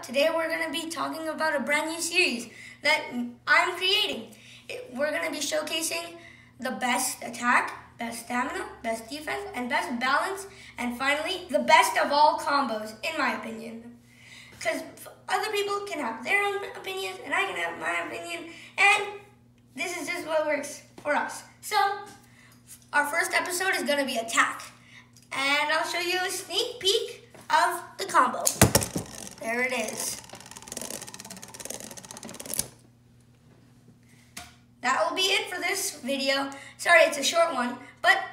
Today we're going to be talking about a brand new series that I'm creating. We're going to be showcasing the best attack, best stamina, best defense, and best balance, and finally, the best of all combos, in my opinion. Because other people can have their own opinions, and I can have my opinion, and this is just what works for us. So, our first episode is going to be attack, and I'll show you a sneak peek of the combo. There it is. That will be it for this video. Sorry, it's a short one, but